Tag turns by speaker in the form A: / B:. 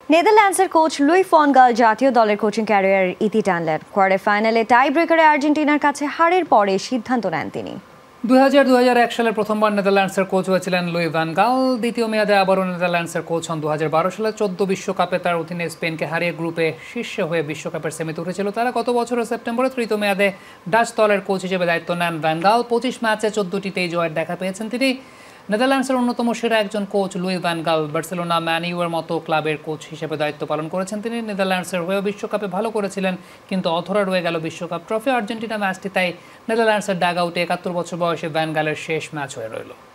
A: নেদারল্যান্ডসের coach Luis von গাল জাতীয় দলের কোচিং ক্যারিয়ারের ইতি টানলেন। কোয়ার্টার ফাইনালে টাই ব্রেকারে আর্জেন্টিনার কাছে হারের পরে সিদ্ধান্ত নেন তিনি।
B: 2000-2001 সালে প্রথমবার নেদারল্যান্ডসের কোচ হয়েছিলেন লুই ভান গাল। দ্বিতীয় মেয়াদে আবারও নেদারল্যান্ডসের কোচ হন 2012 সালে। 14 বিশ্বকাপে তার অধীনে স্পেনকে হারিয়ে গ্রুপে শীর্ষে হয়ে বিশ্বকাপের সেমিতে উঠেছিল তারা। গত বছরের সেপ্টেম্বরে তৃতীয় মেয়াদে ডাচ দলের কোচ হিসেবে দায়িত্ব নেন ভান গাল। 25 ম্যাচে 14টিতেই জয়ের দেখা পেয়েছেন তিনি। নেদারল্যান্ডসের অন্যতম সেরা একজন কোচ লুই ভান গাল। বার্সেলোনা, ম্যান ইউর মতো ক্লাবের কোচ হিসেবে দায়িত্ব পালন করেছেন তিনি। নেদারল্যান্ডসের হয়েও বিশ্বকাপে ভালো করেছিলেন, কিন্তু অধরা রয়ে গেল বিশ্বকাপ ট্রফি। আর্জেন্টিনা ম্যাচটি তাই নেদারল্যান্ডসের ডাগ আউটে 71 বছর বয়সে ভান গালের শেষ ম্যাচ হয়ে রইল।